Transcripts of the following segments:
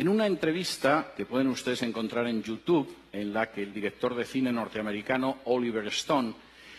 En una entrevista que pueden ustedes encontrar en YouTube, en la que el director de cine norteamericano Oliver Stone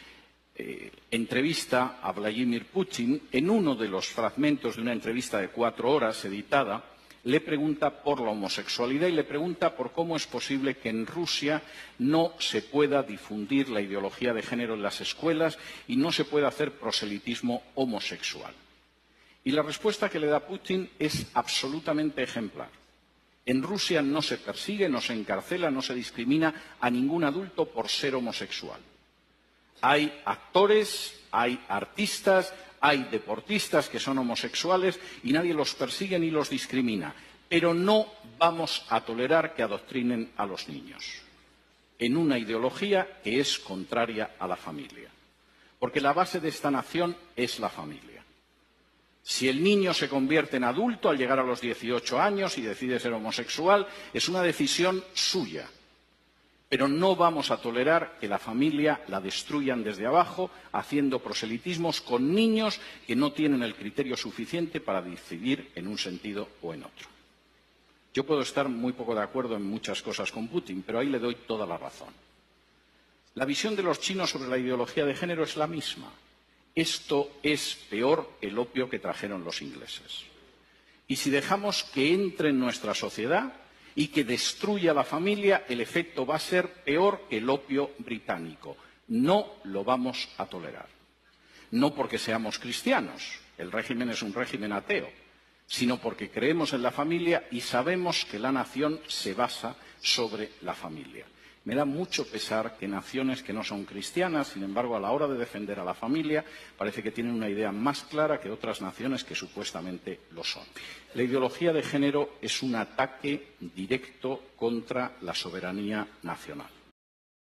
entrevista a Vladimir Putin, en uno de los fragmentos de una entrevista de 4 horas editada, le pregunta por la homosexualidad y le pregunta por cómo es posible que en Rusia no se pueda difundir la ideología de género en las escuelas y no se pueda hacer proselitismo homosexual. Y la respuesta que le da Putin es absolutamente ejemplar. En Rusia no se persigue, no se encarcela, no se discrimina a ningún adulto por ser homosexual. Hay actores, hay artistas, hay deportistas que son homosexuales y nadie los persigue ni los discrimina. Pero no vamos a tolerar que adoctrinen a los niños en una ideología que es contraria a la familia. Porque la base de esta nación es la familia. Si el niño se convierte en adulto al llegar a los 18 años y decide ser homosexual, es una decisión suya. Pero no vamos a tolerar que la familia la destruyan desde abajo, haciendo proselitismos con niños que no tienen el criterio suficiente para decidir en un sentido o en otro. Yo puedo estar muy poco de acuerdo en muchas cosas con Putin, pero ahí le doy toda la razón. La visión de los chinos sobre la ideología de género es la misma. Esto es peor que el opio que trajeron los ingleses. Y si dejamos que entre en nuestra sociedad y que destruya la familia, el efecto va a ser peor que el opio británico. No lo vamos a tolerar. No porque seamos cristianos, el régimen es un régimen ateo, sino porque creemos en la familia y sabemos que la nación se basa sobre la familia. Me da mucho pesar que naciones que no son cristianas, sin embargo, a la hora de defender a la familia, parece que tienen una idea más clara que otras naciones que supuestamente lo son. La ideología de género es un ataque directo contra la soberanía nacional.